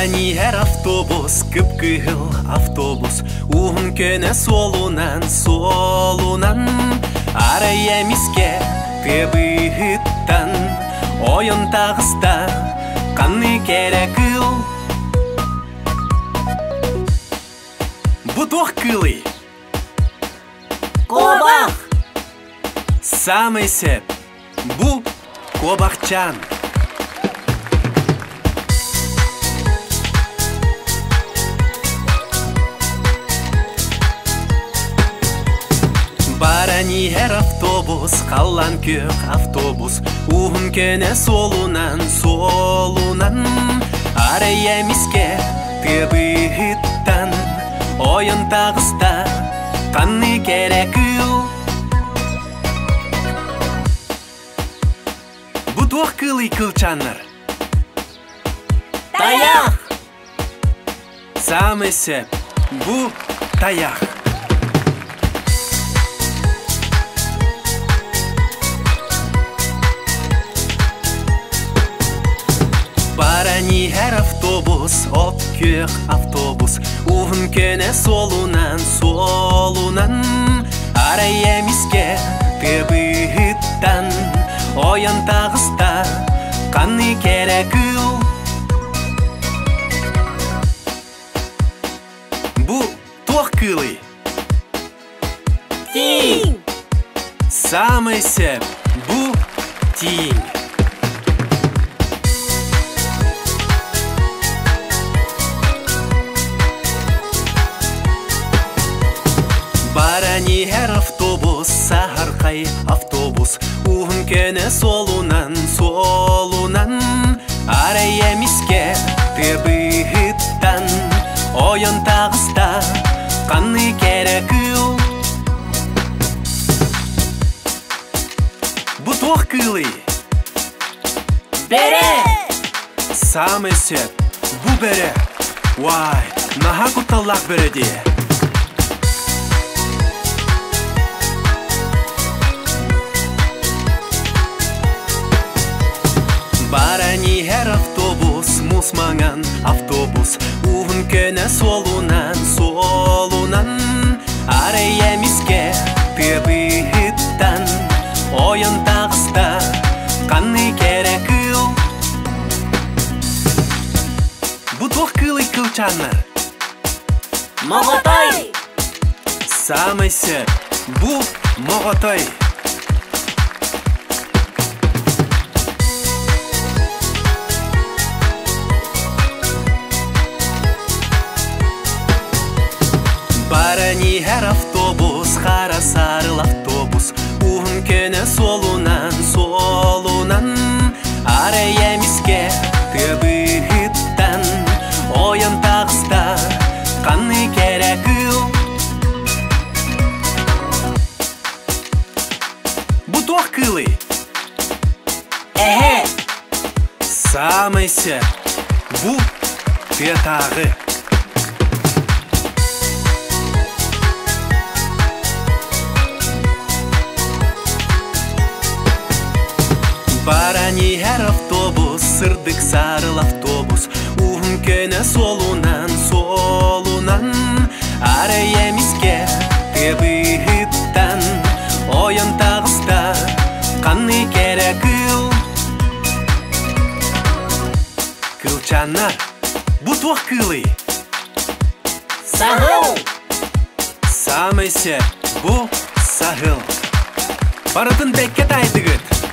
Барани her автобус, кып-кыгыл автобус, уғын көне солунан, арая миске тыбыгыттан, ойын тағыста, қанны керек ыл. Бұтуқ кылы. Кобақ. Самый сеп, бұ кобақчан. Барани her автобус, қалан көк автобус, уғын көне солунан, арая миске тыбыгыттан, ойын тағыста, қанны керек ыл. Бұтуақ кылы кылчаныр. Таяқ. Самый сеп, бұ таяқ. Барани her автобус, оп көк автобус, уғын көне солунан, арая миске тыбыгыттан, ойын тағыста, қанны керек ыл. Бұ тоқ кылы. Тиң. Самый сеп, бұ тиң. Барани her автобус, сахарқай автобус, уғын көне солунан, арая миске тыбыгыттан, ойын тағыста, қанны керек ыл. Бұтуқ кылы. Бере. Самый сеп, бұ бере. Вай, наға құтталақ береде. Барани her автобус, мусмаңан автобус, уғын көне солунан, арая миске тыбыгыттан, ойын тағыста, қанны керек ыл. Бұтуқ кылы кылчаныр. Моғотой. Самый сеп, бұ моғотой. Барани her автобус, қара сарыл автобус, уғын көне солунан, арая миске тыбыгыттан, ойын тағыста, қанны керек ыл. Бұтуақ кылы. Эхе. Самый сеп, бұ петағы. Барани her автобус, сырдық сарыл автобус, уғын көне солунан, арая миске тыбыгыттан, ойын тағыста, қанны керек ыл. Кылчанар, бұтуақ кылы. Сағыл. Самый сеп, бұ сағыл. Барытын бәккет айдығыт.